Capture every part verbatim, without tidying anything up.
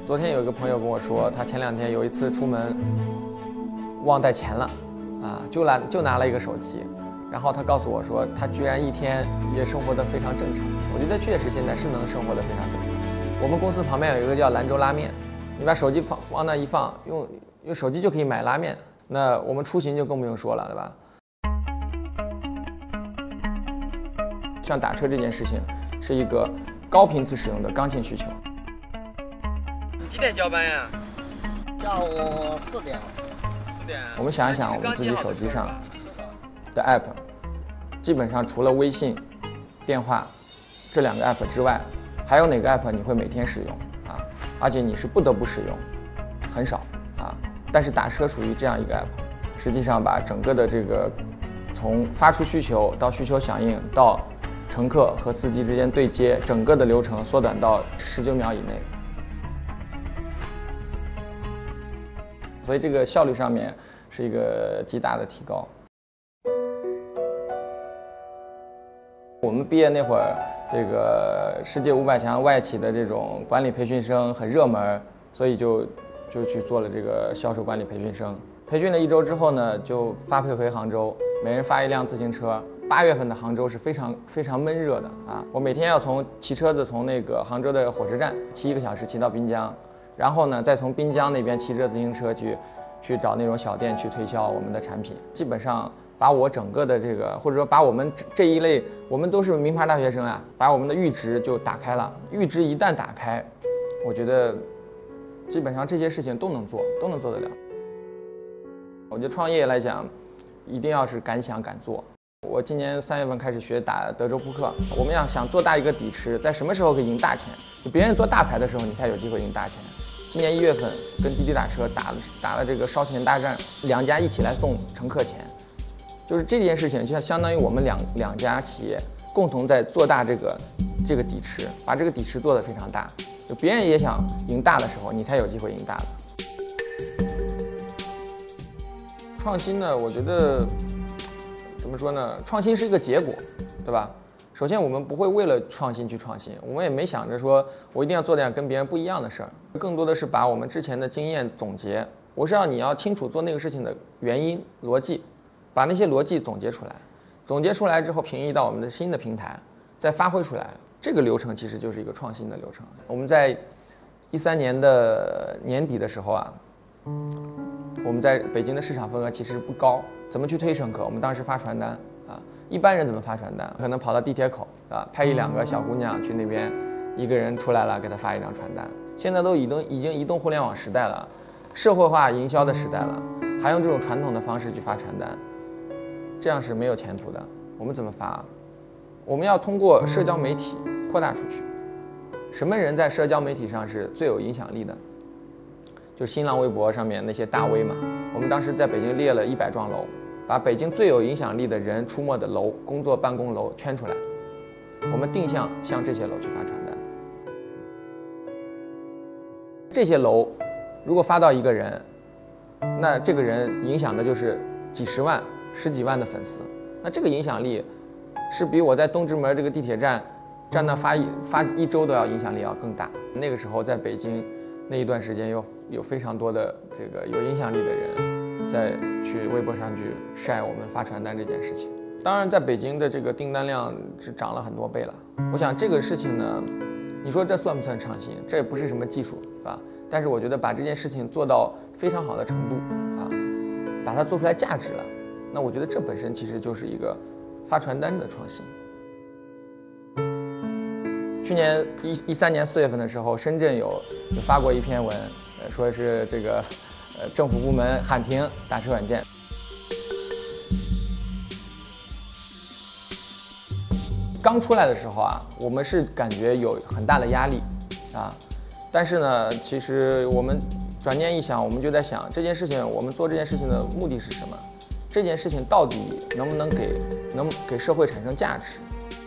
昨天有一个朋友跟我说，他前两天有一次出门忘带钱了，啊，就拿就拿了一个手机，然后他告诉我说，他居然一天也生活得非常正常。我觉得确实现在是能生活得非常正常。我们公司旁边有一个叫兰州拉面，你把手机放往那一放，用用手机就可以买拉面，那我们出行就更不用说了，对吧？像打车这件事情，是一个高频次使用的刚性需求。你几点交班呀？ 下午四点。 四点。我们想一想，我们自己手机上的 app， 基本上除了微信、电话这两个 app 之外，还有哪个 app 你会每天使用啊？而且你是不得不使用，很少啊。但是打车属于这样一个 app， 实际上把整个的这个从发出需求到需求响应到乘客和司机之间对接，整个的流程缩短到十九秒以内，所以这个效率上面是一个极大的提高。我们毕业那会儿，这个世界五百强外企的这种管理培训生很热门，所以就就去做了这个销售管理培训生。培训了一周之后呢，就发配回杭州，每人发一辆自行车。八月份的杭州是非常非常闷热的啊！我每天要从骑车子从那个杭州的火车站骑一个小时骑到滨江，然后呢再从滨江那边骑着自行车去去找那种小店去推销我们的产品。基本上把我整个的这个，或者说把我们这一类，我们都是名牌大学生啊，把我们的阈值就打开了。阈值一旦打开，我觉得基本上这些事情都能做，都能做得了。我觉得创业来讲，一定要是敢想敢做。我今年三月份开始学打德州扑克，我们要想做大一个底池，在什么时候可以赢大钱？就别人做大牌的时候，你才有机会赢大钱。今年一月份跟滴滴打车打了打了这个烧钱大战，两家一起来送乘客钱，就是这件事情就相当于我们两两家企业共同在做大这个这个底池，把这个底池做得非常大。就别人也想赢大的时候，你才有机会赢大的。创新呢，我觉得。怎么说呢？创新是一个结果，对吧？首先，我们不会为了创新去创新，我们也没想着说我一定要做点跟别人不一样的事儿，更多的是把我们之前的经验总结。我是让你要清楚做那个事情的原因、逻辑，把那些逻辑总结出来，总结出来之后平移到我们的新的平台，再发挥出来。这个流程其实就是一个创新的流程。我们在一三年的年底的时候啊，我们在北京的市场份额其实不高。怎么去推乘客？我们当时发传单啊，一般人怎么发传单？可能跑到地铁口啊，派一两个小姑娘去那边，一个人出来了，给她发一张传单。现在都已经已经移动互联网时代了，社会化营销的时代了，还用这种传统的方式去发传单，这样是没有前途的。我们怎么发？我们要通过社交媒体扩大出去。什么人在社交媒体上是最有影响力的？就新浪微博上面那些大 V 嘛。我们当时在北京列了一百幢楼。把北京最有影响力的人出没的楼、工作办公楼圈出来，我们定向向这些楼去发传单。这些楼如果发到一个人，那这个人影响的就是几十万、十几万的粉丝。那这个影响力是比我在东直门这个地铁站站那发一发一周都要影响力要更大。那个时候在北京那一段时间有有非常多的这个有影响力的人。再去微博上去晒我们发传单这件事情，当然在北京的这个订单量是涨了很多倍了。我想这个事情呢，你说这算不算创新？这也不是什么技术，是吧？但是我觉得把这件事情做到非常好的程度啊，把它做出来价值了，那我觉得这本身其实就是一个发传单的创新。去年一一三年四月份的时候，深圳有有发过一篇文，呃，说是这个。呃，政府部门喊停打车软件。刚出来的时候啊，我们是感觉有很大的压力啊，但是呢，其实我们转念一想，我们就在想这件事情，我们做这件事情的目的是什么？这件事情到底能不能给能给社会产生价值？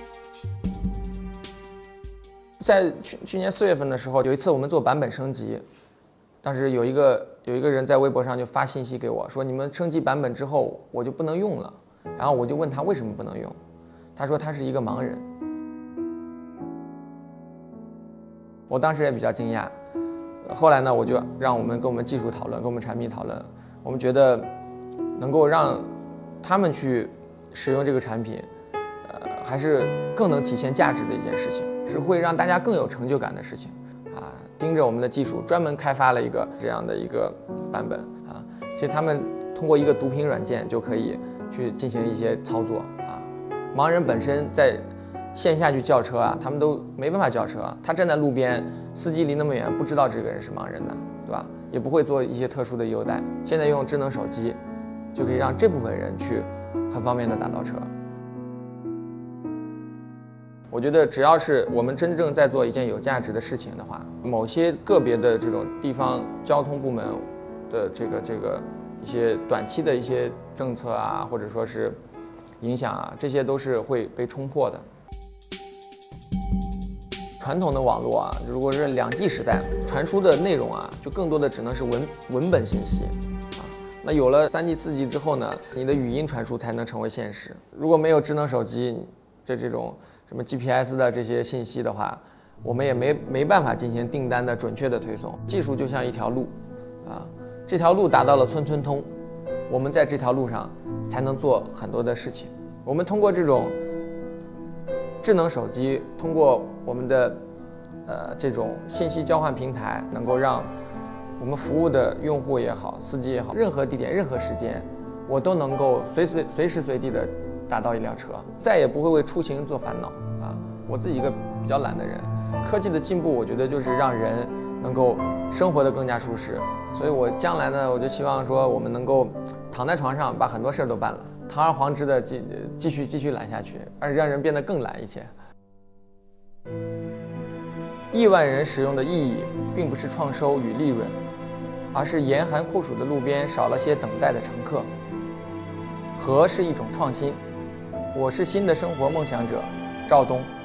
在去去年四月份的时候，有一次我们做版本升级。当时有一个有一个人在微博上就发信息给我说，你们升级版本之后我就不能用了，然后我就问他为什么不能用，他说他是一个盲人。我当时也比较惊讶， 后来呢，我就让我们跟我们技术讨论，跟我们产品讨论，我们觉得能够让他们去使用这个产品，呃，还是更能体现价值的一件事情，是会让大家更有成就感的事情啊。盯着我们的技术，专门开发了一个这样的一个版本啊。其实他们通过一个读屏软件就可以去进行一些操作啊。盲人本身在线下去叫车啊，他们都没办法叫车，他站在路边，司机离那么远，不知道这个人是盲人的，对吧？也不会做一些特殊的优待。现在用智能手机，就可以让这部分人去很方便的打到车。我觉得只要是我们真正在做一件有价值的事情的话，某些个别的这种地方交通部门的这个这个一些短期的一些政策啊，或者说是影响啊，这些都是会被冲破的。传统的网络啊，如果是两 G 时代，传输的内容啊，就更多的只能是文文本信息啊。那有了三 G、四 G 之后呢，你的语音传输才能成为现实。如果没有智能手机这这种什么 G P S 的这些信息的话，我们也没没办法进行订单的准确的推送。技术就像一条路啊，这条路达到了村村通，我们在这条路上才能做很多的事情。我们通过这种智能手机，通过我们的呃这种信息交换平台，能够让我们服务的用户也好，司机也好，任何地点、任何时间，我都能够随随随时随地的打到一辆车，再也不会为出行做烦恼啊！我自己一个比较懒的人，科技的进步，我觉得就是让人能够生活得更加舒适。所以我将来呢，我就希望说，我们能够躺在床上把很多事儿都办了。堂而皇之的继继续继续懒下去，而让人变得更懒一些。亿万人使用的意义，并不是创收与利润，而是严寒酷暑的路边少了些等待的乘客。和是一种创新。我是新的生活梦想者赵东。